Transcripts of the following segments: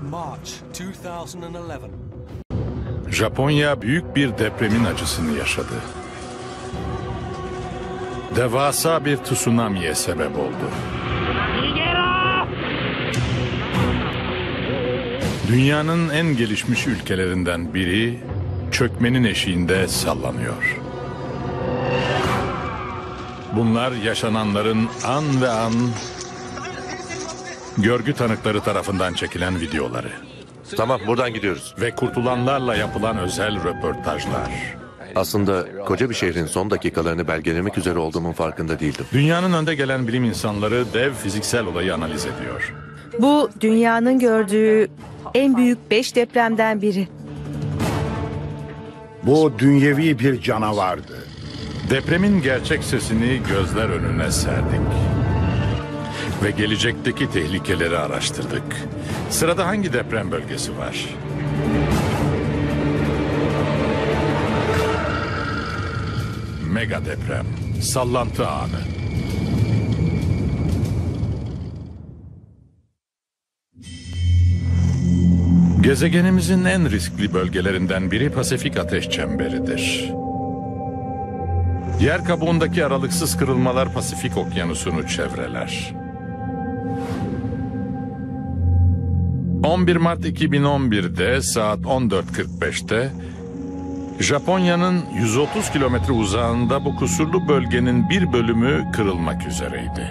March 2011. Japonya büyük bir depremin acısını yaşadı. Devasa bir tsunami'ye sebep oldu. Dünyanın en gelişmiş ülkelerinden biri çökmenin eşiğinde sallanıyor. Bunlar yaşananların an ve an görgü tanıkları tarafından çekilen videoları. Tamam, buradan gidiyoruz. Ve kurtulanlarla yapılan özel röportajlar. Aslında koca bir şehrin son dakikalarını belgelemek üzere olduğumun farkında değildim. Dünyanın önde gelen bilim insanları dev fiziksel olayı analiz ediyor. Bu dünyanın gördüğü en büyük 5 depremden biri. Bu dünyevi bir canavardı. Depremin gerçek sesini gözler önüne serdik. Ve gelecekteki tehlikeleri araştırdık. Sırada hangi deprem bölgesi var? Mega deprem, sallantı anı. Gezegenimizin en riskli bölgelerinden biri Pasifik Ateş Çemberi'dir. Yer kabuğundaki aralıksız kırılmalar Pasifik Okyanusu'nu çevreler. 11 Mart 2011'de saat 14.45'te Japonya'nın 130 kilometre uzağında bu kusurlu bölgenin bir bölümü kırılmak üzereydi.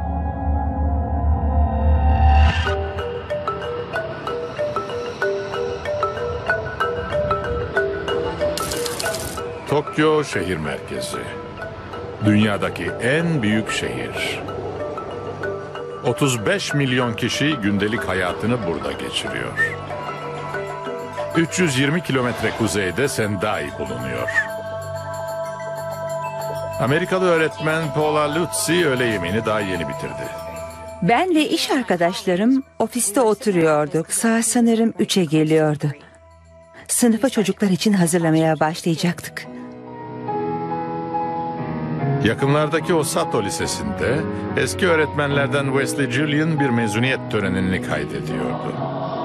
Tokyo şehir merkezi. Dünyadaki en büyük şehir. 35 milyon kişi gündelik hayatını burada geçiriyor. 320 kilometre kuzeyde Sendai bulunuyor. Amerikalı öğretmen Paula Lutzi öğle yemeğini daha yeni bitirdi. Ben ve iş arkadaşlarım ofiste oturuyorduk. Saat sanırım 3'e geliyordu. Sınıfı çocuklar için hazırlamaya başlayacaktık. Yakınlardaki Osato Lisesi'nde eski öğretmenlerden Wesley Julian bir mezuniyet törenini kaydediyordu.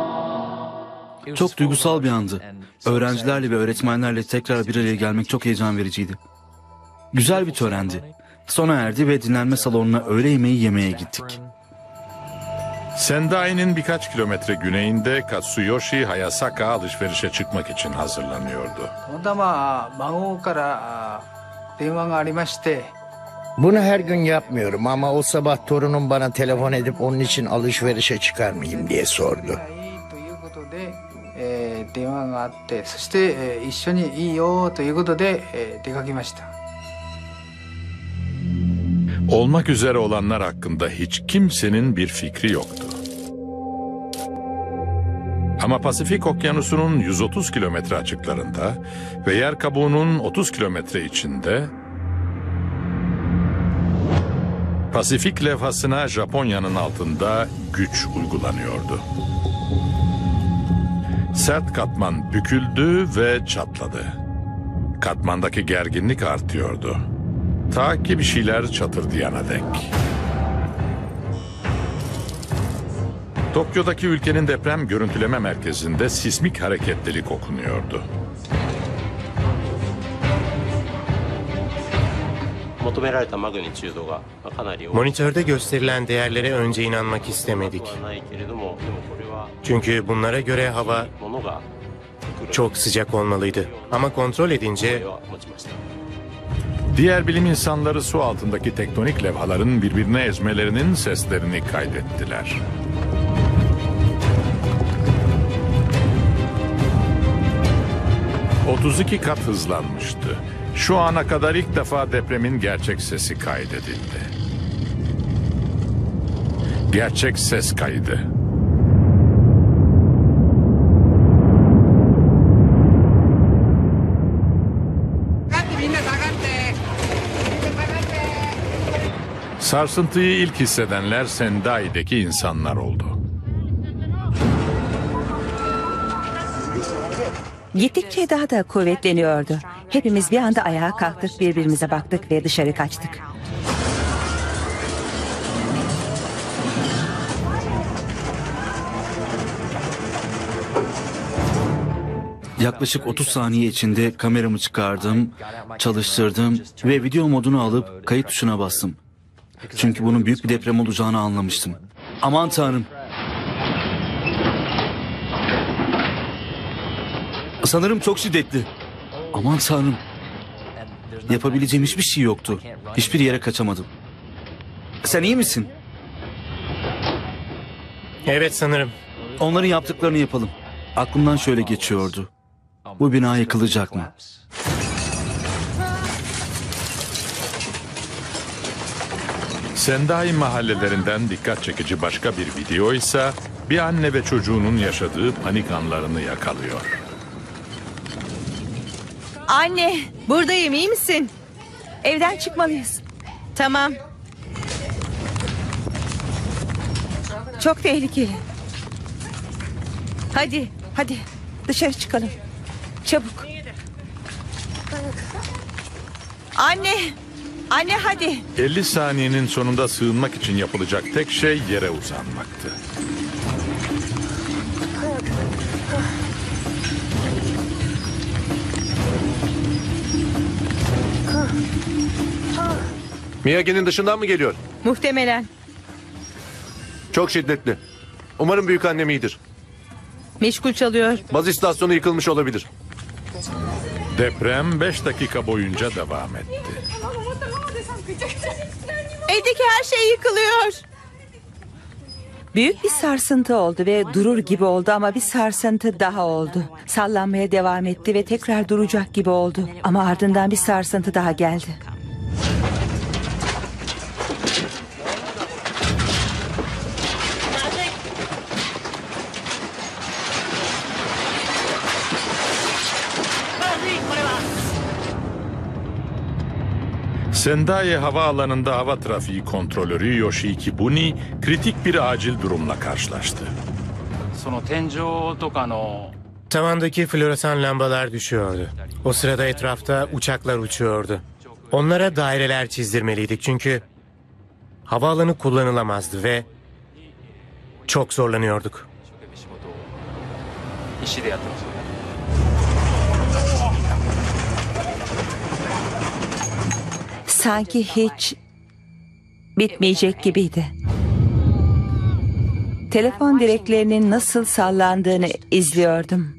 Çok duygusal bir andı. Öğrencilerle ve öğretmenlerle tekrar bir araya gelmek çok heyecan vericiydi. Güzel bir törendi. Sona erdi ve dinlenme salonuna öğle yemeği yemeye gittik. Sendai'nin birkaç kilometre güneyinde Katsuyoshi Hayasaka alışverişe çıkmak için hazırlanıyordu. Bunu her gün yapmıyorum ama o sabah torunum bana telefon edip onun için alışverişe çıkar mıyım diye sordu. Olmak üzere olanlar hakkında hiç kimsenin bir fikri yoktu. Ama Pasifik Okyanusu'nun 130 kilometre açıklarında ve yer kabuğunun 30 kilometre içinde Pasifik levhasına Japonya'nın altında güç uygulanıyordu. Sert katman büküldü ve çatladı. Katmandaki gerginlik artıyordu. Ta ki bir şeyler çatırdayana dek. Tokyo'daki ülkenin deprem görüntüleme merkezinde sismik hareketlilik okunuyordu. Monitörde gösterilen değerlere önce inanmak istemedik. Çünkü bunlara göre hava çok sıcak olmalıydı. Ama kontrol edince Diğer bilim insanları su altındaki tektonik levhaların birbirine ezmelerinin seslerini kaydettiler. ...32 kat hızlanmıştı. Şu ana kadar ilk defa depremin gerçek sesi kaydedildi. Gerçek ses kaydı. Sarsıntıyı ilk hissedenler Sendai'deki insanlar oldu. Gittikçe daha da kuvvetleniyordu. Hepimiz bir anda ayağa kalktık, birbirimize baktık ve dışarı kaçtık. Yaklaşık 30 saniye içinde kameramı çıkardım, çalıştırdım ve video modunu alıp kayıt tuşuna bastım. Çünkü bunun büyük bir deprem olacağını anlamıştım. Aman Tanrım. Sanırım çok şiddetli. Aman Tanrım. Yapabileceğim hiçbir şey yoktu. Hiçbir yere kaçamadım. Sen iyi misin? Evet sanırım. Onların yaptıklarını yapalım. Aklımdan şöyle geçiyordu. Bu bina yıkılacak mı? Sendai mahallelerinden dikkat çekici başka bir video ise bir anne ve çocuğunun yaşadığı panik anlarını yakalıyor. Anne, buradayım, iyi misin? Evden çıkmalıyız. Tamam. Çok tehlikeli. Hadi dışarı çıkalım. Çabuk. Anne hadi. 50 saniyenin sonunda sığınmak için yapılacak tek şey yere uzanmaktı. Miyagi'nin dışından mı geliyor? Muhtemelen. Çok şiddetli. Umarım büyük annem iyidir. Meşgul çalıyor. Baz istasyonu yıkılmış olabilir. Deprem 5 dakika boyunca devam etti. Evdeki her şey yıkılıyor. Büyük bir sarsıntı oldu ve durur gibi oldu ama bir sarsıntı daha oldu. Sallanmaya devam etti ve tekrar duracak gibi oldu. Ama ardından bir sarsıntı daha geldi. Sendai havaalanında hava trafiği kontrolörü Yoshiki Buni kritik bir acil durumla karşılaştı. Tavandaki floresan lambalar düşüyordu. O sırada etrafta uçaklar uçuyordu. Onlara daireler çizdirmeliydik çünkü havaalanı kullanılamazdı ve çok zorlanıyorduk. Sanki hiç bitmeyecek gibiydi. Telefon direklerinin nasıl sallandığını izliyordum.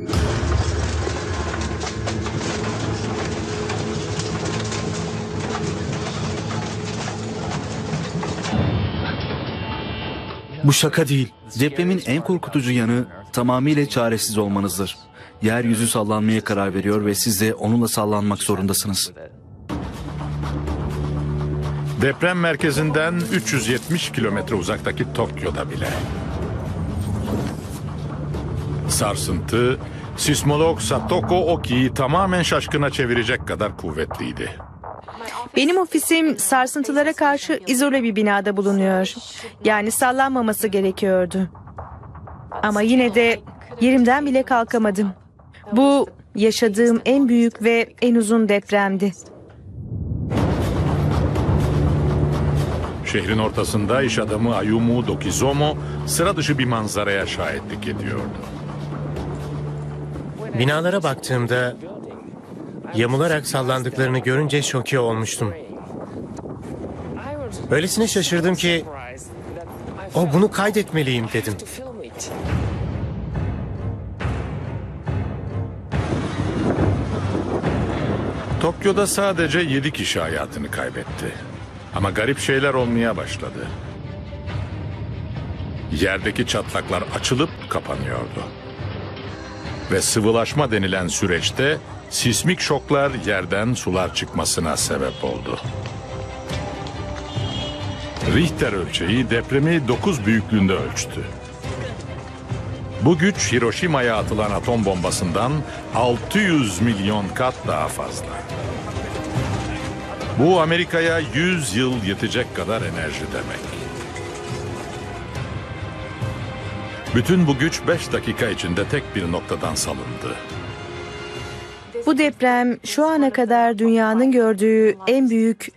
Bu şaka değil. Depremin en korkutucu yanı tamamıyla çaresiz olmanızdır. Yeryüzü sallanmaya karar veriyor ve siz de onunla sallanmak zorundasınız. Deprem merkezinden 370 kilometre uzaktaki Tokyo'da bile. Sarsıntı, sismolog Satoko Oki'yi tamamen şaşkına çevirecek kadar kuvvetliydi. Benim ofisim sarsıntılara karşı izole bir binada bulunuyor. Yani sallanmaması gerekiyordu. Ama yine de yerimden bile kalkamadım. Bu yaşadığım en büyük ve en uzun depremdi. Şehrin ortasında iş adamı Ayumu Dokizomo sıra dışı bir manzaraya şahitlik ediyordu. Binalara baktığımda yamularak sallandıklarını görünce şoke olmuştum. Öylesine şaşırdım ki bunu kaydetmeliyim dedim. Tokyo'da sadece 7 kişi hayatını kaybetti. Ama garip şeyler olmaya başladı. Yerdeki çatlaklar açılıp kapanıyordu. Ve sıvılaşma denilen süreçte sismik şoklar yerden sular çıkmasına sebep oldu. Richter ölçeği depremi 9 büyüklüğünde ölçtü. Bu güç Hiroşima'ya atılan atom bombasından 600 milyon kat daha fazla. Bu Amerika'ya 100 yıl yetecek kadar enerji demek. Bütün bu güç 5 dakika içinde tek bir noktadan salındı. Bu deprem şu ana kadar dünyanın gördüğü en büyük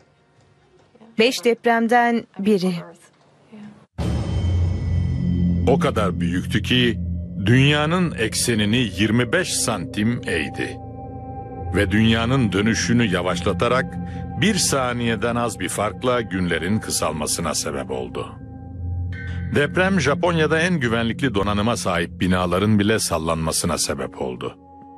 5 depremden biri. O kadar büyüktü ki dünyanın eksenini 25 santim eğdi. Ve dünyanın dönüşünü yavaşlatarak 1 saniyeden az bir farkla günlerin kısalmasına sebep oldu. Deprem Japonya'da en güvenlikli donanıma sahip binaların bile sallanmasına sebep oldu.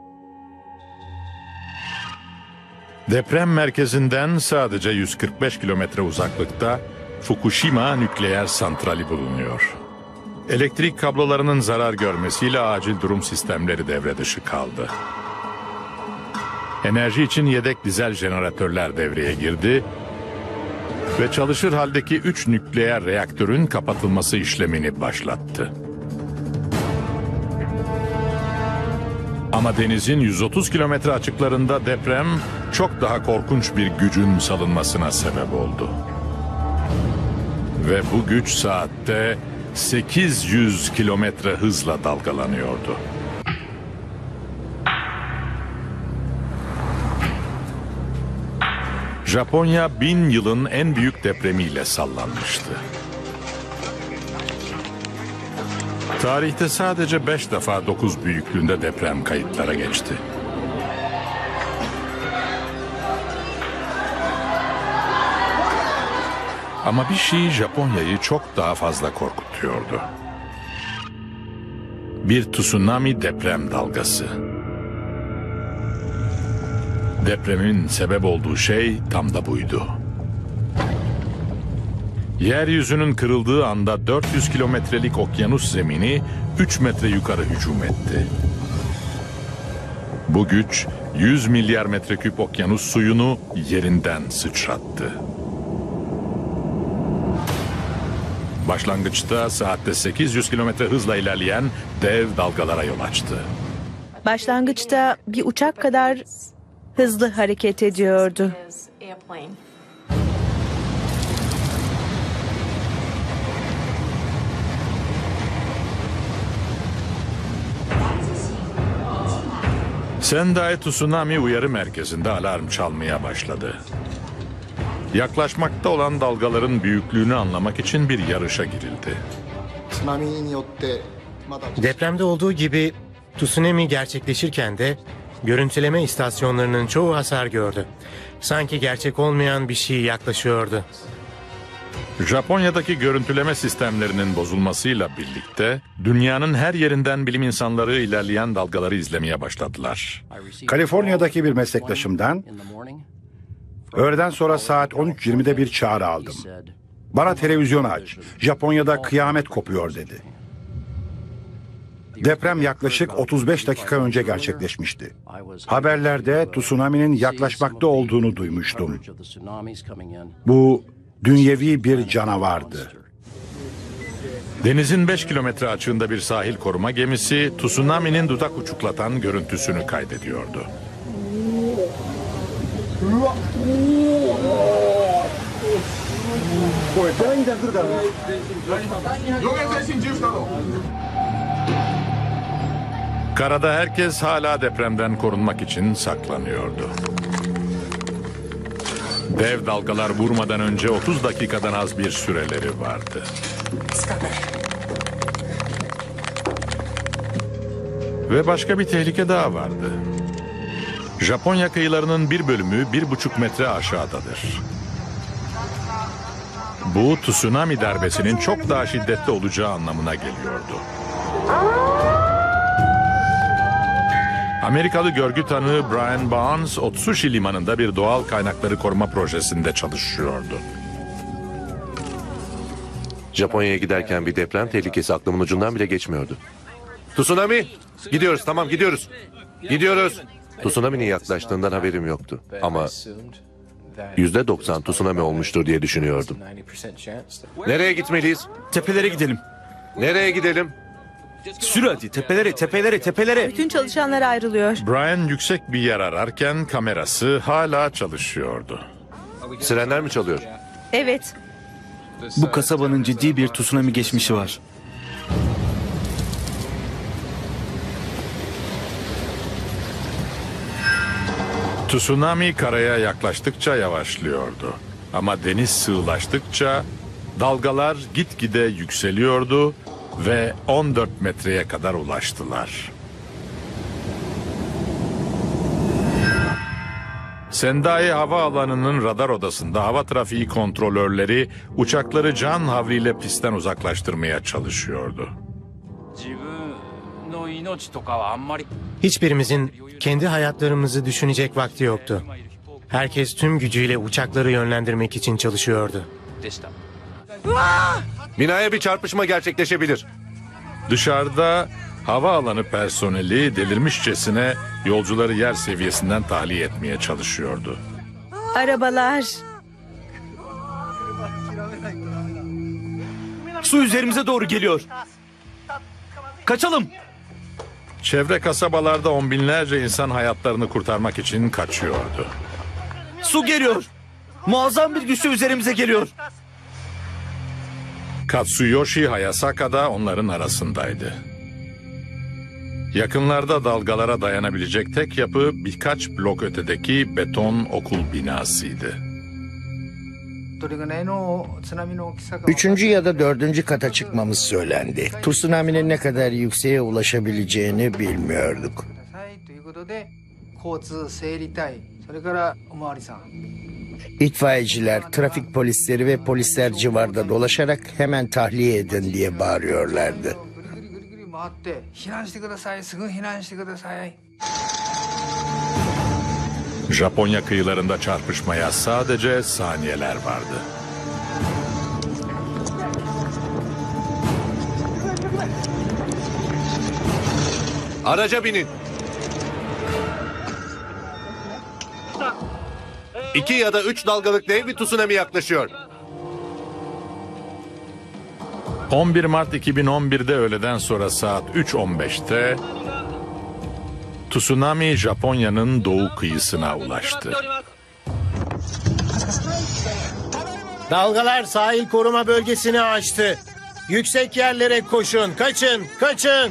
Deprem merkezinden sadece 145 kilometre uzaklıkta Fukushima nükleer santrali bulunuyor. Elektrik kablolarının zarar görmesiyle acil durum sistemleri devre dışı kaldı. Enerji için yedek dizel jeneratörler devreye girdi ve çalışır haldeki 3 nükleer reaktörün kapatılması işlemini başlattı. Ama denizin 130 kilometre açıklarında deprem çok daha korkunç bir gücün salınmasına sebep oldu. Ve bu güç saatte 800 kilometre hızla dalgalanıyordu. Japonya 1000 yılın en büyük depremiyle sallanmıştı. Tarihte sadece 5 defa 9 büyüklüğünde deprem kayıtlara geçti. Ama bir şey Japonya'yı çok daha fazla korkutuyordu. Bir tsunami deprem dalgası. Depremin sebep olduğu şey tam da buydu. Yeryüzünün kırıldığı anda 400 kilometrelik okyanus zemini 3 metre yukarı hücum etti. Bu güç 100 milyar metreküp okyanus suyunu yerinden sıçrattı. Başlangıçta saatte 800 kilometre hızla ilerleyen dev dalgalara yol açtı. Başlangıçta bir uçak kadar hızlı hareket ediyordu. Sendai Tsunami Uyarı Merkezi'nde alarm çalmaya başladı. Yaklaşmakta olan dalgaların büyüklüğünü anlamak için bir yarışa girildi. Depremde olduğu gibi tsunami gerçekleşirken de görüntüleme istasyonlarının çoğu hasar gördü. Sanki gerçek olmayan bir şey yaklaşıyordu. Japonya'daki görüntüleme sistemlerinin bozulmasıyla birlikte dünyanın her yerinden bilim insanları ilerleyen dalgaları izlemeye başladılar. Kaliforniya'daki bir meslektaşımdan öğleden sonra saat 13.20'de bir çağrı aldım. Bana televizyonu aç. Japonya'da kıyamet kopuyor dedi. Deprem yaklaşık 35 dakika önce gerçekleşmişti. Haberlerde tsunami'nin yaklaşmakta olduğunu duymuştum. Bu dünyevi bir canavardı. Denizin 5 kilometre açığında bir sahil koruma gemisi tsunami'nin dudak uçuklatan görüntüsünü kaydediyordu. Karada herkes hala depremden korunmak için saklanıyordu. Dev dalgalar vurmadan önce 30 dakikadan az bir süreleri vardı. Ve başka bir tehlike daha vardı. Japonya kıyılarının bir bölümü 1,5 metre aşağıdadır. Bu tsunami darbesinin çok daha şiddetli olacağı anlamına geliyordu. Amerikalı görgü tanığı Brian Barnes, Otsushi limanında bir doğal kaynakları koruma projesinde çalışıyordu. Japonya'ya giderken bir deprem tehlikesi aklımın ucundan bile geçmiyordu. Tsunami! Gidiyoruz, tamam gidiyoruz. Gidiyoruz. Tsunami'nin yaklaştığından haberim yoktu. Ama %90 tsunami olmuştur diye düşünüyordum. Nereye gitmeliyiz? Tepelere gidelim. Nereye gidelim? Sür hadi tepelere, tepelere, tepelere. Bütün çalışanlar ayrılıyor. Brian yüksek bir yer ararken kamerası hala çalışıyordu. Sirenler mi çalıyor? Evet. Bu kasabanın ciddi bir tsunami geçmişi var. Tsunami karaya yaklaştıkça yavaşlıyordu. Ama deniz sığlaştıkça dalgalar gitgide yükseliyordu ve 14 metreye kadar ulaştılar. Sendai Havaalanı'nın radar odasında hava trafiği kontrolörleri uçakları can havliyle pistten uzaklaştırmaya çalışıyordu. Hiçbirimizin kendi hayatlarımızı düşünecek vakti yoktu. Herkes tüm gücüyle uçakları yönlendirmek için çalışıyordu. Binaya bir çarpışma gerçekleşebilir. Dışarıda havaalanı personeli delirmişçesine yolcuları yer seviyesinden tahliye etmeye çalışıyordu. Arabalar. Su üzerimize doğru geliyor. Kaçalım. Çevre kasabalarda on binlerce insan hayatlarını kurtarmak için kaçıyordu. Su geliyor. Muazzam bir güçle üzerimize geliyor. Katsuyoshi Hayasaka da onların arasındaydı. Yakınlarda dalgalara dayanabilecek tek yapı birkaç blok ötedeki beton okul binasıydı. 3. ya da 4. kata çıkmamız söylendi. Tsunami'nin ne kadar yükseğe ulaşabileceğini bilmiyorduk. İtfaiyeciler, trafik polisleri ve polisler civarda dolaşarak hemen tahliye edin diye bağırıyorlardı. Japonya kıyılarında çarpışmaya sadece saniyeler vardı. Araca binin. 2 ya da 3 dalgalık dev bir tsunami yaklaşıyor. 11 Mart 2011'de öğleden sonra saat 3:15'te tsunami Japonya'nın doğu kıyısına ulaştı. Dalgalar sahil koruma bölgesini aştı. Yüksek yerlere koşun, kaçın, kaçın.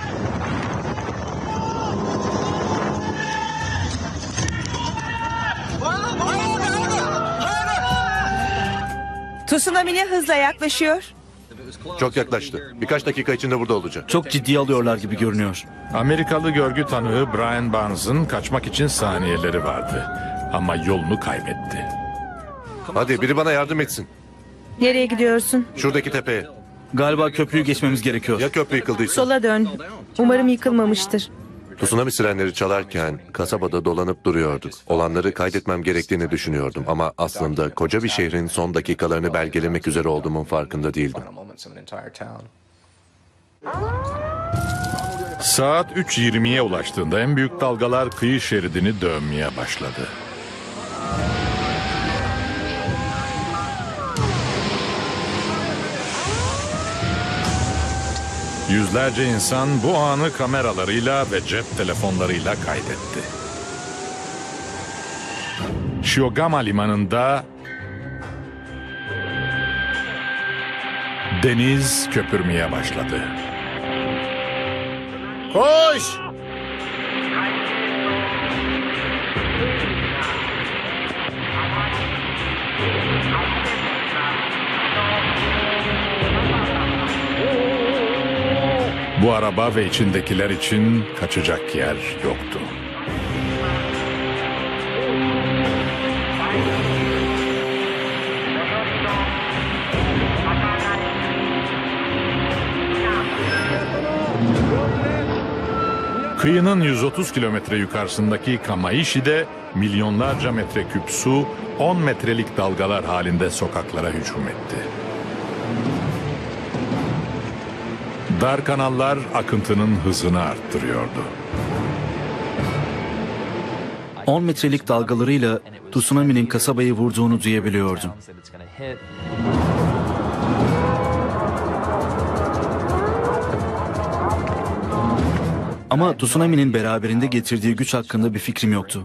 Tsunami ne hızla yaklaşıyor? Çok yaklaştı. Birkaç dakika içinde burada olacak. Çok ciddiye alıyorlar gibi görünüyor. Amerikalı görgü tanığı Brian Barnes'ın kaçmak için saniyeleri vardı. Ama yolunu kaybetti. Hadi biri bana yardım etsin. Nereye gidiyorsun? Şuradaki tepeye. Galiba köprüyü geçmemiz gerekiyor. Ya köprü yıkıldıysa? Sola dön. Umarım yıkılmamıştır. Tsunami sirenleri çalarken kasabada dolanıp duruyorduk. Olanları kaydetmem gerektiğini düşünüyordum ama aslında koca bir şehrin son dakikalarını belgelemek üzere olduğumun farkında değildim. Saat 3:20'ye ulaştığında en büyük dalgalar kıyı şeridini dövmeye başladı. Yüzlerce insan bu anı kameralarıyla ve cep telefonlarıyla kaydetti. Shiogama limanında deniz köpürmeye başladı. Koş! Bu araba ve içindekiler için kaçacak yer yoktu. Kıyının 130 kilometre yukarısındaki Kamaishi'de milyonlarca metreküp su 10 metrelik dalgalar halinde sokaklara hücum etti. Dar kanallar akıntının hızını arttırıyordu. 10 metrelik dalgalarıyla tsunami'nin kasabayı vurduğunu duyabiliyordum. Ama tsunami'nin beraberinde getirdiği güç hakkında bir fikrim yoktu.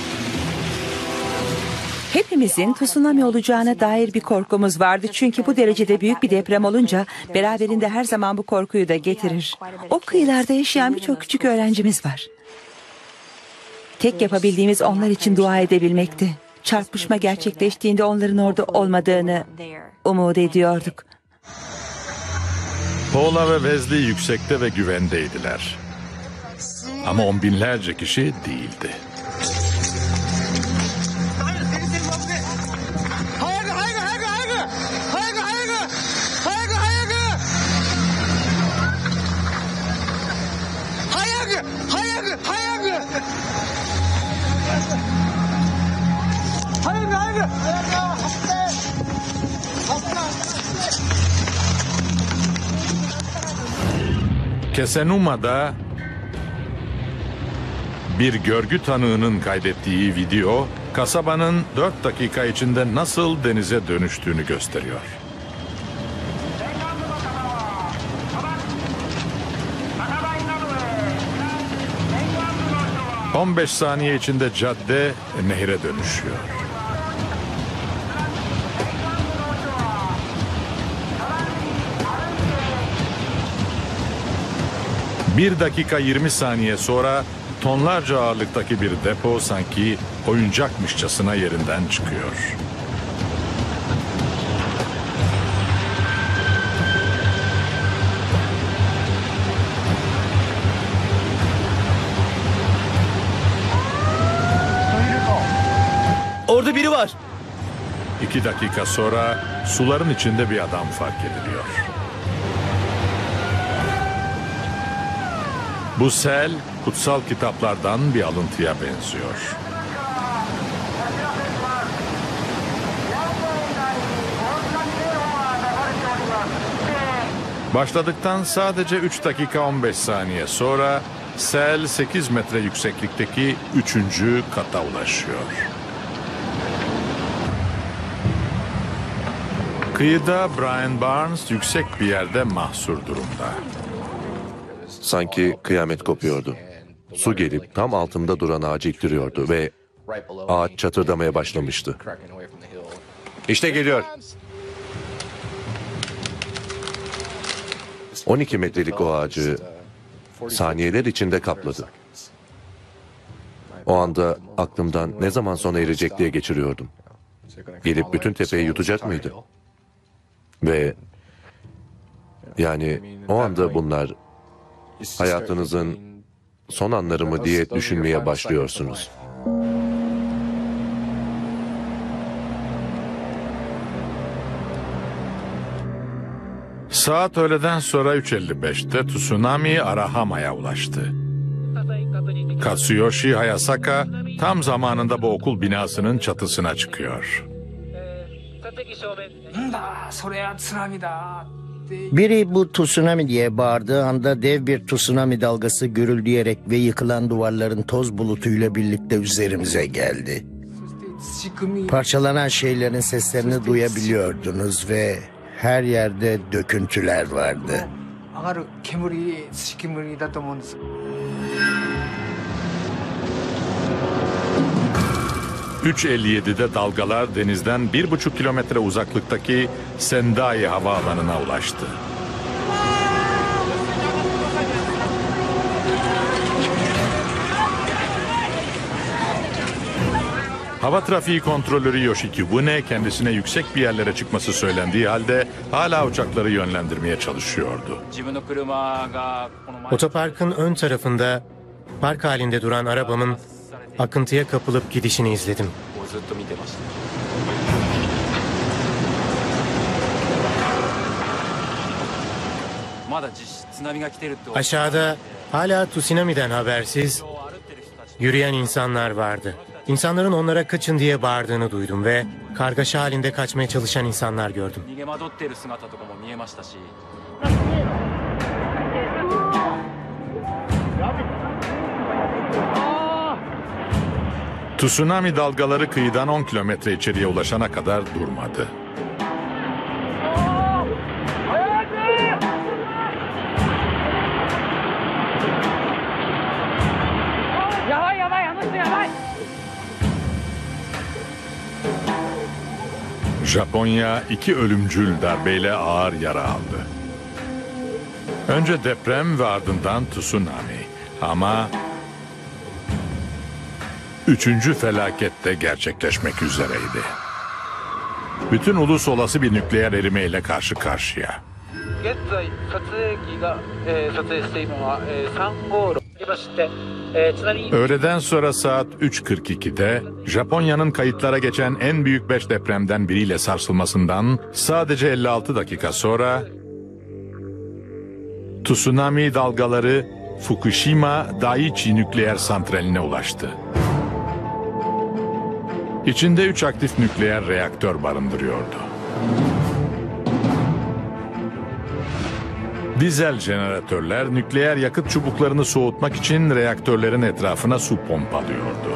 Hepimizin tsunami olacağına dair bir korkumuz vardı. Çünkü bu derecede büyük bir deprem olunca beraberinde her zaman bu korkuyu da getirir. O kıyılarda yaşayan birçok küçük öğrencimiz var. Tek yapabildiğimiz onlar için dua edebilmekti. Çarpışma gerçekleştiğinde onların orada olmadığını umut ediyorduk. Paula ve Wesley yüksekte ve güvendeydiler. Ama on binlerce kişi değildi. Kesenuma'da bir görgü tanığının kaydettiği video, kasabanın 4 dakika içinde nasıl denize dönüştüğünü gösteriyor. ...15 saniye içinde cadde nehre dönüşüyor. Bir dakika 20 saniye sonra tonlarca ağırlıktaki bir depo sanki oyuncakmışçasına yerinden çıkıyor. Orada biri var. 2 dakika sonra suların içinde bir adam fark ediliyor. Bu sel kutsal kitaplardan bir alıntıya benziyor. Başladıktan sadece 3 dakika 15 saniye sonra sel 8 metre yükseklikteki 3. kata ulaşıyor. Kıyıda Brian Barnes yüksek bir yerde mahsur durumda. Sanki kıyamet kopuyordu. Su gelip tam altımda duran ağacı ittiriyordu ve ağaç çatırdamaya başlamıştı. İşte geliyor. 12 metrelik o ağacı saniyeler içinde kapladı. O anda aklımdan ne zaman sona erecek diye geçiriyordum. Gelip bütün tepeyi yutacak mıydı? Ve yani o anda bunlar hayatınızın son anları mı diye düşünmeye başlıyorsunuz. Saat öğleden sonra 3:55'te tsunami Arahama'ya ulaştı. Katsuyoshi Hayasaka tam zamanında bu okul binasının çatısına çıkıyor. Biri bu tsunami diye bağırdığı anda dev bir tsunami dalgası gürüldeyerek ve yıkılan duvarların toz bulutuyla birlikte üzerimize geldi. Parçalanan şeylerin seslerini duyabiliyordunuz ve her yerde döküntüler vardı. 3:57'de dalgalar denizden 1,5 kilometre uzaklıktaki Sendai havaalanına ulaştı. Hava trafiği kontrolörü Yoshikibune kendisine yüksek bir yerlere çıkması söylendiği halde hala uçakları yönlendirmeye çalışıyordu. Otoparkın ön tarafında park halinde duran arabamın akıntıya kapılıp gidişini izledim. Aşağıda hala tsunami'den habersiz yürüyen insanlar vardı. İnsanların onlara kaçın diye bağırdığını duydum ve kargaşa halinde kaçmaya çalışan insanlar gördüm. Tsunami dalgaları kıyıdan 10 kilometre içeriye ulaşana kadar durmadı. Japonya 2 ölümcül darbeyle ağır yara aldı. Önce deprem ve ardından tsunami. Ama 3. felaket de gerçekleşmek üzereydi. Bütün ulus olası bir nükleer erimeyle karşı karşıya. Öğleden sonra saat 3.42'de Japonya'nın kayıtlara geçen en büyük 5 depremden biriyle sarsılmasından sadece 56 dakika sonra tsunami dalgaları Fukushima Daiichi nükleer santraline ulaştı. İçinde 3 aktif nükleer reaktör barındırıyordu. Dizel jeneratörler nükleer yakıt çubuklarını soğutmak için reaktörlerin etrafına su pompalıyordu.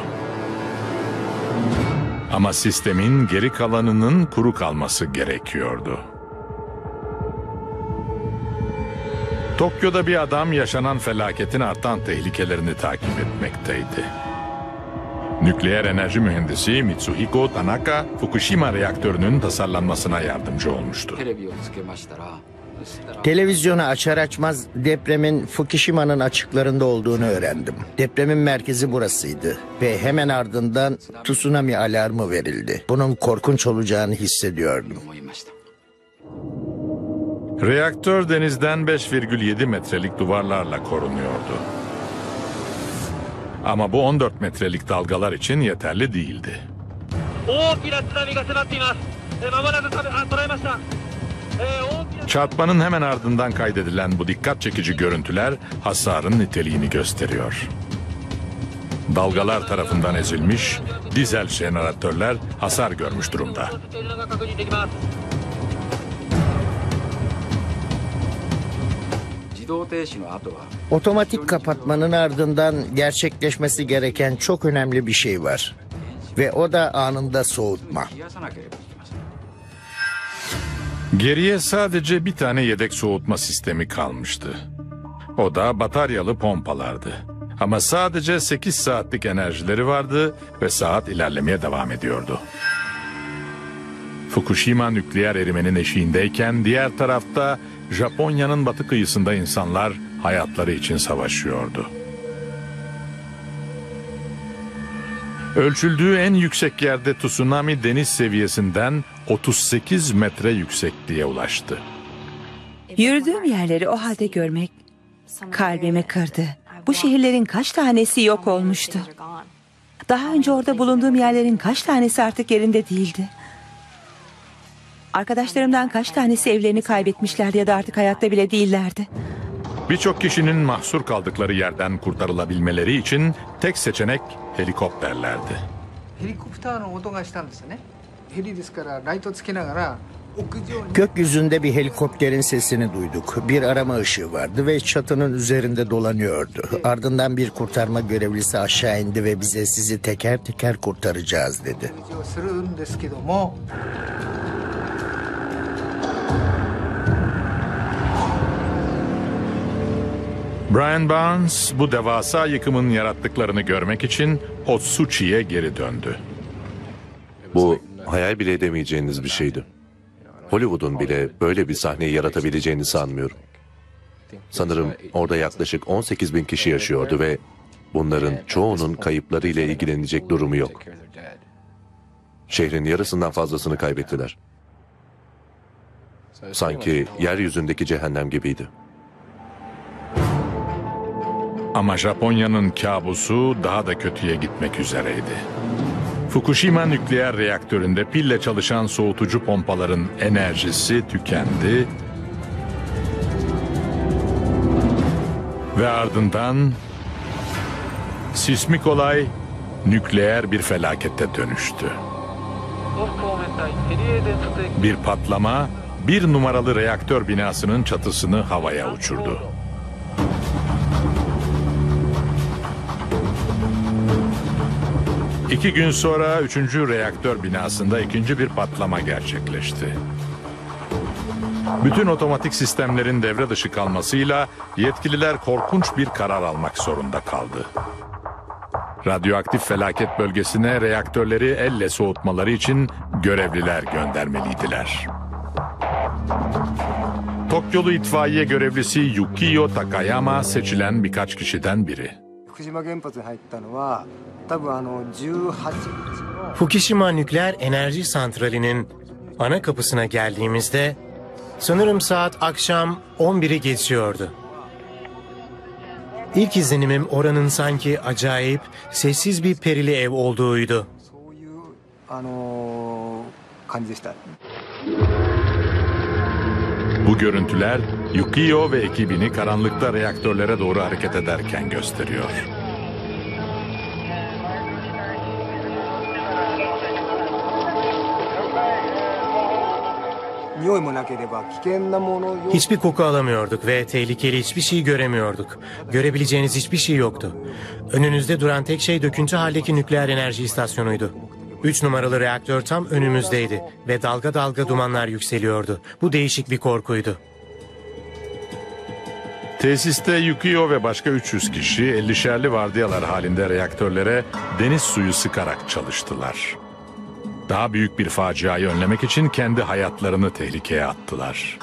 Ama sistemin geri kalanının kuru kalması gerekiyordu. Tokyo'da bir adam yaşanan felaketin artan tehlikelerini takip etmekteydi. Nükleer enerji mühendisi Mitsuhiko Tanaka, Fukushima reaktörünün tasarlanmasına yardımcı olmuştu. Televizyonu açar açmaz depremin Fukushima'nın açıklarında olduğunu öğrendim. Depremin merkezi burasıydı ve hemen ardından tsunami alarmı verildi. Bunun korkunç olacağını hissediyordum. Reaktör denizden 5,7 metrelik duvarlarla korunuyordu. Ama bu 14 metrelik dalgalar için yeterli değildi. Çarpmanın hemen ardından kaydedilen bu dikkat çekici görüntüler hasarın niteliğini gösteriyor. Dalgalar tarafından ezilmiş dizel jeneratörler hasar görmüş durumda. Otomatik kapatmanın ardından gerçekleşmesi gereken çok önemli bir şey var. Ve o da anında soğutma. Geriye sadece bir tane yedek soğutma sistemi kalmıştı. O da bataryalı pompalardı. Ama sadece 8 saatlik enerjileri vardı ve saat ilerlemeye devam ediyordu. Fukushima nükleer erimenin eşiğindeyken diğer tarafta Japonya'nın batı kıyısında insanlar hayatları için savaşıyordu. Ölçüldüğü en yüksek yerde tsunami deniz seviyesinden 38 metre yüksekliğe ulaştı. Yürüdüğüm yerleri o halde görmek kalbimi kırdı. Bu şehirlerin kaç tanesi yok olmuştu. Daha önce orada bulunduğum yerlerin kaç tanesi artık yerinde değildi. Arkadaşlarımdan kaç tanesi evlerini kaybetmişlerdi ya da artık hayatta bile değillerdi. Birçok kişinin mahsur kaldıkları yerden kurtarılabilmeleri için tek seçenek helikopterlerdi. Gökyüzünde bir helikopterin sesini duyduk. Bir arama ışığı vardı ve çatının üzerinde dolanıyordu. Ardından bir kurtarma görevlisi aşağı indi ve bize sizi teker teker kurtaracağız dedi. Brian Barnes bu devasa yıkımın yarattıklarını görmek için Otsuchi'ye geri döndü. Bu hayal bile edemeyeceğiniz bir şeydi. Hollywood'un bile böyle bir sahneyi yaratabileceğini sanmıyorum. Sanırım orada yaklaşık 18 bin kişi yaşıyordu ve bunların çoğunun kayıplarıyla ilgilenecek durumu yok. Şehrin yarısından fazlasını kaybettiler. Sanki yeryüzündeki cehennem gibiydi. Ama Japonya'nın kabusu daha da kötüye gitmek üzereydi. Fukushima nükleer reaktöründe pille çalışan soğutucu pompaların enerjisi tükendi ve ardından sismik olay nükleer bir felakete dönüştü. Bir patlama bir numaralı reaktör binasının çatısını havaya uçurdu. İki gün sonra 3. reaktör binasında ikinci bir patlama gerçekleşti. Bütün otomatik sistemlerin devre dışı kalmasıyla yetkililer korkunç bir karar almak zorunda kaldı. Radyoaktif felaket bölgesine reaktörleri elle soğutmaları için görevliler göndermeliydiler. Tokyolu itfaiye görevlisi Yukio Takayama seçilen birkaç kişiden biri. Fukushima nükleer enerji santralinin ana kapısına geldiğimizde Sanırım saat akşam 11'i geçiyordu. İlk izlenimim oranın sanki acayip, sessiz bir perili ev olduğuydu. Bu görüntüler Yukio ve ekibini karanlıkta reaktörlere doğru hareket ederken gösteriyor. Hiçbir koku alamıyorduk ve tehlikeli hiçbir şey göremiyorduk. Görebileceğiniz hiçbir şey yoktu. Önünüzde duran tek şey döküntü haldeki nükleer enerji istasyonuydu. 3 numaralı reaktör tam önümüzdeydi ve dalga dalga dumanlar yükseliyordu. Bu değişik bir korkuydu. Tesiste Yukio ve başka 300 kişi 50'şerli vardiyalar halinde reaktörlere deniz suyu sıkarak çalıştılar. Daha büyük bir faciayı önlemek için kendi hayatlarını tehlikeye attılar.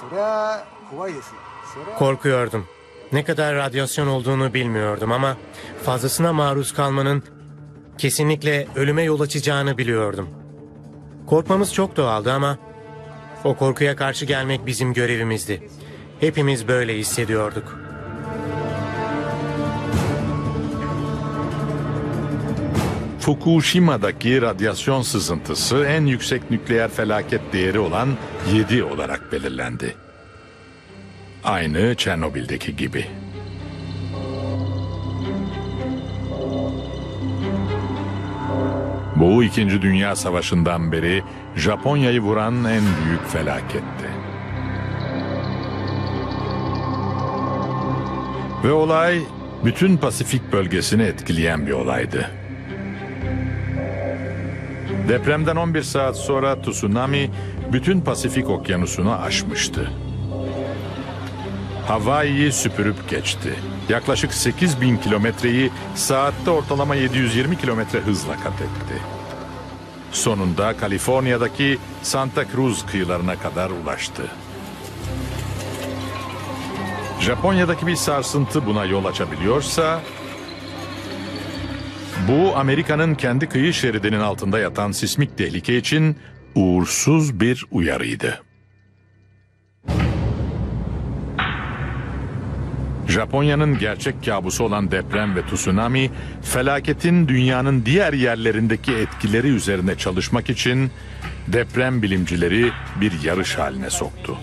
Korkuyordum. Ne kadar radyasyon olduğunu bilmiyordum ama fazlasına maruz kalmanın kesinlikle ölüme yol açacağını biliyordum. Korkmamız çok doğaldı ama o korkuya karşı gelmek bizim görevimizdi. Hepimiz böyle hissediyorduk. Fukushima'daki radyasyon sızıntısı en yüksek nükleer felaket değeri olan 7 olarak belirlendi. Aynı Çernobil'deki gibi. Bu 2. Dünya Savaşı'ndan beri Japonya'yı vuran en büyük felaketti. Ve olay bütün Pasifik bölgesini etkileyen bir olaydı. Depremden 11 saat sonra tsunami bütün Pasifik okyanusunu aşmıştı. Hawaii'yi süpürüp geçti. Yaklaşık 8.000 kilometreyi saatte ortalama 720 kilometre hızla kat etti. Sonunda Kaliforniya'daki Santa Cruz kıyılarına kadar ulaştı. Japonya'daki bir sarsıntı buna yol açabiliyorsa, bu Amerika'nın kendi kıyı şeridinin altında yatan sismik tehlike için uğursuz bir uyarıydı. Japonya'nın gerçek kabusu olan deprem ve tsunami, felaketin dünyanın diğer yerlerindeki etkileri üzerine çalışmak için deprem bilimcileri bir yarış haline soktu.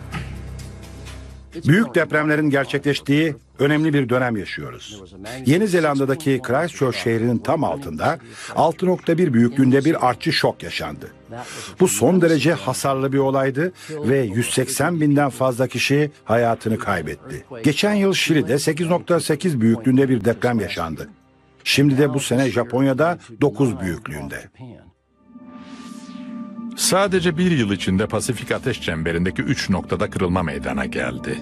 Büyük depremlerin gerçekleştiği önemli bir dönem yaşıyoruz. Yeni Zelanda'daki Christchurch şehrinin tam altında 6.1 büyüklüğünde bir artçı şok yaşandı. Bu son derece hasarlı bir olaydı ve 180 binden fazla kişi hayatını kaybetti. Geçen yıl Şili'de 8.8 büyüklüğünde bir deprem yaşandı. Şimdi de bu sene Japonya'da 9 büyüklüğünde. Sadece bir yıl içinde Pasifik Ateş Çemberi'ndeki 3 noktada kırılma meydana geldi.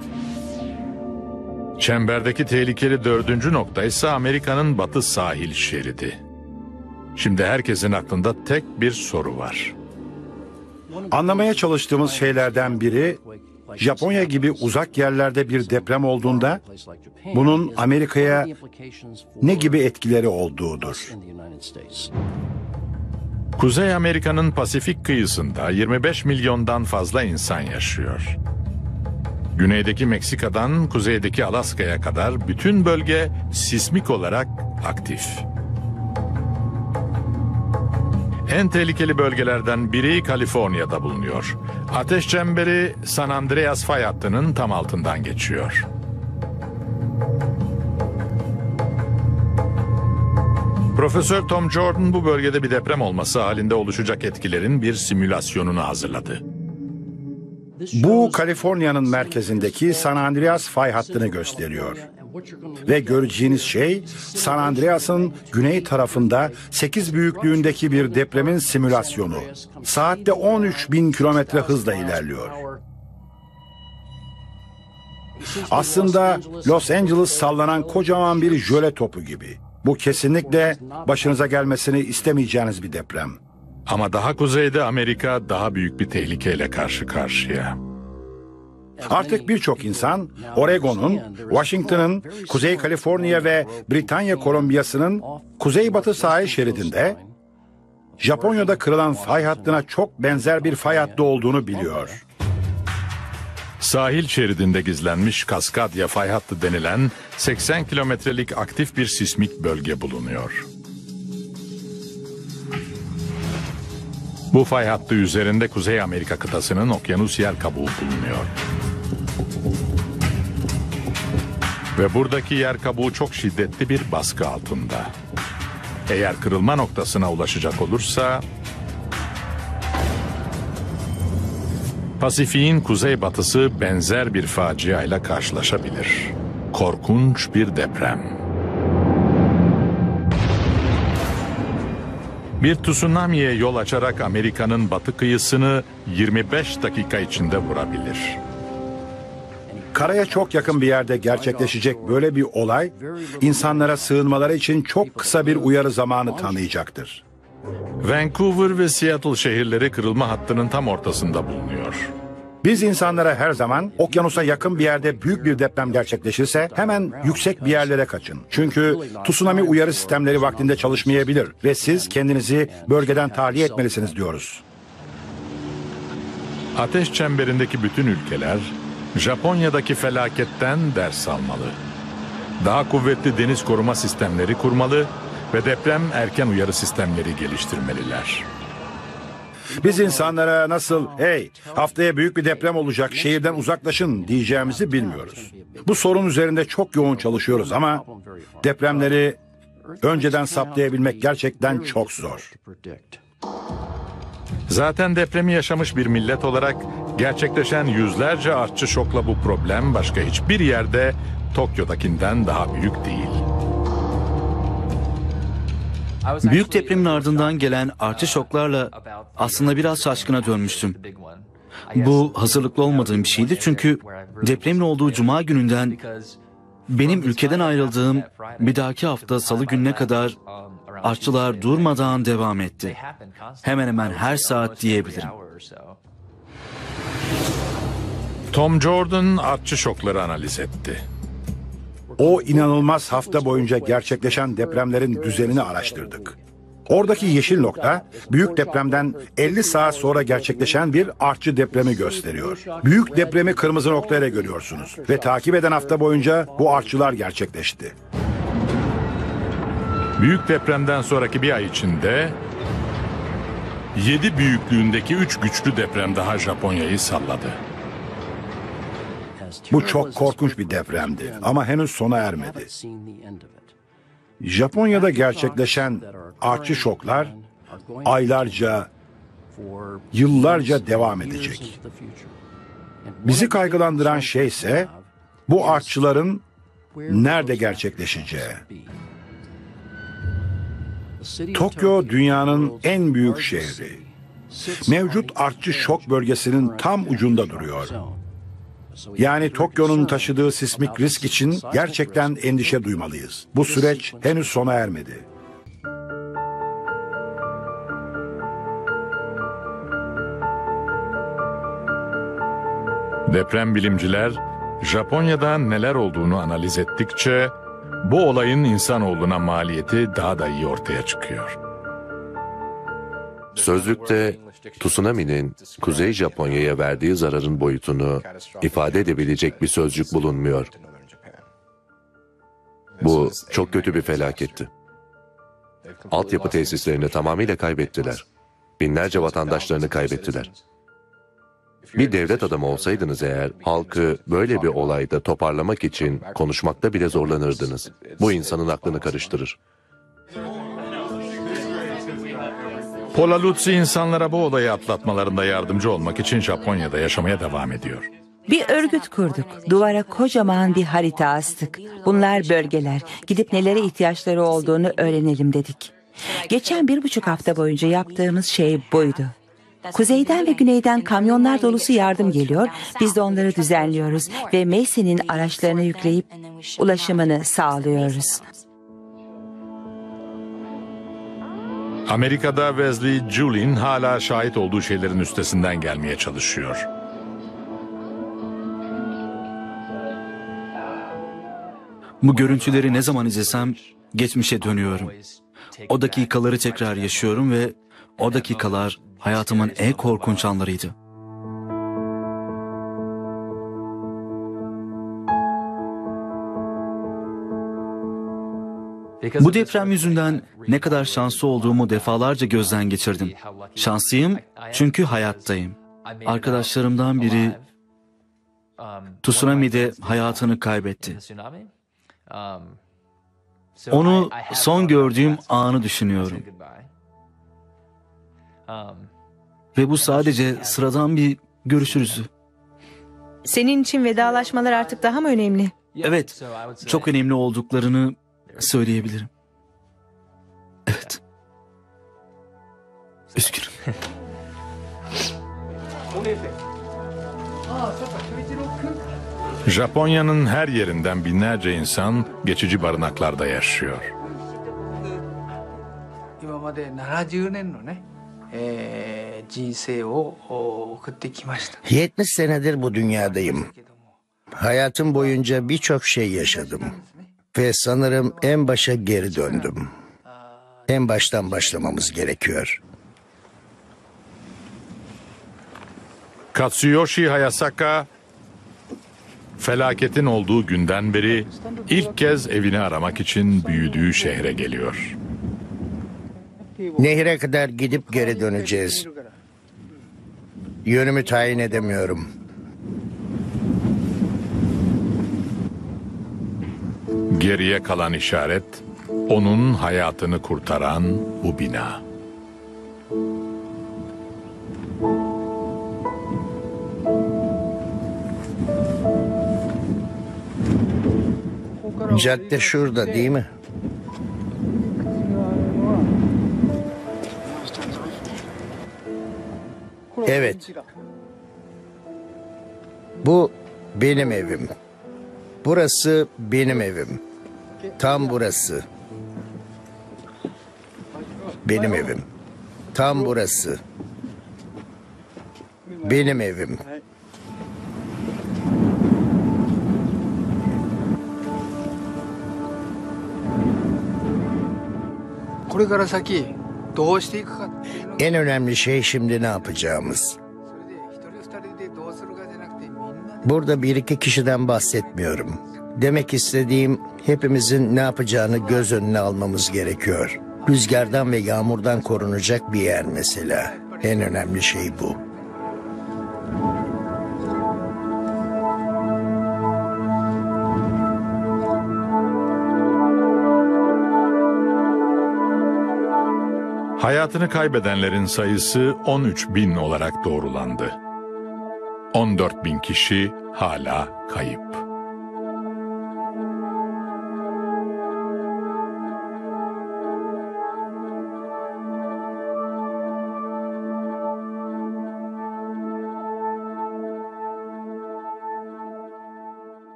Çemberdeki tehlikeli 4. nokta ise Amerika'nın batı sahil şeridi. Şimdi herkesin aklında tek bir soru var. Anlamaya çalıştığımız şeylerden biri, Japonya gibi uzak yerlerde bir deprem olduğunda bunun Amerika'ya ne gibi etkileri olduğudur. Kuzey Amerika'nın Pasifik kıyısında 25 milyondan fazla insan yaşıyor. Güneydeki Meksika'dan kuzeydeki Alaska'ya kadar bütün bölge sismik olarak aktif. En tehlikeli bölgelerden biri Kaliforniya'da bulunuyor. Ateş çemberi San Andreas fay hattının tam altından geçiyor. Profesör Tom Jordan bu bölgede bir deprem olması halinde oluşacak etkilerin bir simülasyonunu hazırladı. Bu Kaliforniya'nın merkezindeki San Andreas fay hattını gösteriyor. Ve göreceğiniz şey San Andreas'ın güney tarafında 8 büyüklüğündeki bir depremin simülasyonu. Saatte 13.000 kilometre hızla ilerliyor. Aslında Los Angeles sallanan kocaman bir jöle topu gibi. Bu kesinlikle başınıza gelmesini istemeyeceğiniz bir deprem. Ama daha kuzeyde Amerika daha büyük bir tehlikeyle karşı karşıya. Artık birçok insan Oregon'un, Washington'ın, Kuzey Kaliforniya ve Britanya Kolombiyası'nın kuzeybatı sahil şeridinde Japonya'da kırılan fay hattına çok benzer bir fay hattı olduğunu biliyor. Sahil şeridinde gizlenmiş Kaskadya fay hattı denilen 80 kilometrelik aktif bir sismik bölge bulunuyor. Bu fay hattı üzerinde Kuzey Amerika kıtasının okyanus yer kabuğu bulunuyor. Ve buradaki yer kabuğu çok şiddetli bir baskı altında. Eğer kırılma noktasına ulaşacak olursa Pasifik'in kuzeybatısı benzer bir faciayla karşılaşabilir. Korkunç bir deprem. Bir tsunamiye yol açarak Amerika'nın batı kıyısını 25 dakika içinde vurabilir. Karaya çok yakın bir yerde gerçekleşecek böyle bir olay, insanlara sığınmaları için çok kısa bir uyarı zamanı tanıyacaktır. Vancouver ve Seattle şehirleri kırılma hattının tam ortasında bulunuyor. Biz insanlara her zaman okyanusa yakın bir yerde büyük bir deprem gerçekleşirse hemen yüksek bir yerlere kaçın. Çünkü tsunami uyarı sistemleri vaktinde çalışmayabilir ve siz kendinizi bölgeden tahliye etmelisiniz diyoruz. Ateş çemberindeki bütün ülkeler Japonya'daki felaketten ders almalı. Daha kuvvetli deniz koruma sistemleri kurmalı ve deprem erken uyarı sistemleri geliştirmeliler. Biz insanlara nasıl "Hey, haftaya büyük bir deprem olacak, şehirden uzaklaşın" diyeceğimizi bilmiyoruz. Bu sorun üzerinde çok yoğun çalışıyoruz ama depremleri önceden saptayabilmek gerçekten çok zor. Zaten depremi yaşamış bir millet olarak gerçekleşen yüzlerce artçı şokla bu problem başka hiçbir yerde Tokyo'dakinden daha büyük değil. Büyük depremin ardından gelen artçı şoklarla aslında biraz şaşkına dönmüştüm. Bu hazırlıklı olmadığım bir şeydi çünkü depremin olduğu cuma gününden benim ülkeden ayrıldığım bir dahaki hafta salı gününe kadar artçılar durmadan devam etti. Hemen hemen her saat diyebilirim. Tom Jordan artçı şokları analiz etti. O inanılmaz hafta boyunca gerçekleşen depremlerin düzenini araştırdık. Oradaki yeşil nokta büyük depremden 50 saat sonra gerçekleşen bir artçı depremi gösteriyor. Büyük depremi kırmızı noktayla görüyorsunuz ve takip eden hafta boyunca bu artçılar gerçekleşti. Büyük depremden sonraki bir ay içinde 7 büyüklüğündeki 3 güçlü deprem daha Japonya'yı salladı. Bu çok korkunç bir depremdi ama henüz sona ermedi. Japonya'da gerçekleşen artçı şoklar aylarca, yıllarca devam edecek. Bizi kaygılandıran şey ise bu artçıların nerede gerçekleşeceği. Tokyo dünyanın en büyük şehri. Mevcut artçı şok bölgesinin tam ucunda duruyor. Yani Tokyo'nun taşıdığı sismik risk için gerçekten endişe duymalıyız. Bu süreç henüz sona ermedi. Deprem bilimciler Japonya'da neler olduğunu analiz ettikçe bu olayın insanoğluna maliyeti daha da iyi ortaya çıkıyor. Sözlükte tsunami'nin Kuzey Japonya'ya verdiği zararın boyutunu ifade edebilecek bir sözcük bulunmuyor. Bu çok kötü bir felaketti. Altyapı tesislerini tamamıyla kaybettiler. Binlerce vatandaşlarını kaybettiler. Bir devlet adamı olsaydınız eğer, halkı böyle bir olayda toparlamak için konuşmakta bile zorlanırdınız. Bu insanın aklını karıştırır. Paula Lutzi insanlara bu olayı atlatmalarında yardımcı olmak için Japonya'da yaşamaya devam ediyor. Bir örgüt kurduk. Duvara kocaman bir harita astık. Bunlar bölgeler. Gidip nelere ihtiyaçları olduğunu öğrenelim dedik. Geçen 1,5 hafta boyunca yaptığımız şey buydu. Kuzeyden ve güneyden kamyonlar dolusu yardım geliyor. Biz de onları düzenliyoruz ve Macy'nin araçlarına yükleyip ulaşımını sağlıyoruz. Amerika'da Wesley Julin hala şahit olduğu şeylerin üstesinden gelmeye çalışıyor. Bu görüntüleri ne zaman izlesem geçmişe dönüyorum. O dakikaları tekrar yaşıyorum ve o dakikalar hayatımın en korkunç anlarıydı. Bu deprem yüzünden ne kadar şanslı olduğumu defalarca gözden geçirdim. Şanslıyım çünkü hayattayım. Arkadaşlarımdan biri tsunami'de hayatını kaybetti. Onu son gördüğüm anı düşünüyorum. Ve bu sadece sıradan bir görüşürüzdü. Senin için vedalaşmalar artık daha mı önemli? Evet, çok önemli olduklarını söyleyebilirim. Evet. Üzgünüm. Japonya'nın her yerinden binlerce insan geçici barınaklarda yaşıyor. 今まで70年のね、人生を送ってきました。 70 senedir bu dünyadayım. Hayatım boyunca birçok şey yaşadım. Ve sanırım en başa geri döndüm. En baştan başlamamız gerekiyor. Katsuyoshi Hayasaka, felaketin olduğu günden beri ilk kez evini aramak için büyüdüğü şehre geliyor. Nehire kadar gidip geri döneceğiz. Yönümü tayin edemiyorum. Geriye kalan işaret, onun hayatını kurtaran bu bina. Cadde şurada değil mi? Evet. Bu benim evim. Burası benim evim. Tam burası. Benim evim. Tam burası. Benim evim. En önemli şey şimdi ne yapacağımız. Burada bir iki kişiden bahsetmiyorum. Demek istediğim hepimizin ne yapacağını göz önüne almamız gerekiyor. Rüzgardan ve yağmurdan korunacak bir yer mesela. En önemli şey bu. Hayatını kaybedenlerin sayısı 13.000 olarak doğrulandı. 14.000 kişi hala kayıp.